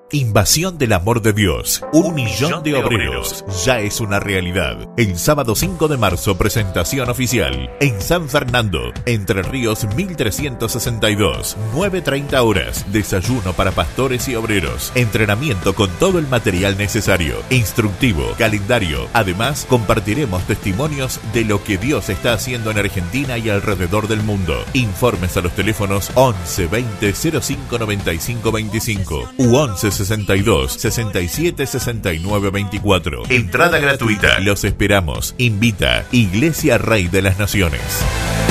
Invasión del amor de Dios. 1 millón de obreros. Ya es una realidad. El sábado 5 de marzo, presentación oficial. En San Fernando, Entre Ríos 1362. 9:30 horas. Desayuno para pastores y obreros. Entrenamiento con todo el material necesario. Instructivo, calendario. Además, compartiremos testimonios de lo que Dios está haciendo en Argentina y alrededor del mundo. Informes a los teléfonos 11 20 05 95 25 u 11 62 67 69 24. Entrada gratuita. Los esperamos. Invita Iglesia Rey de las Naciones.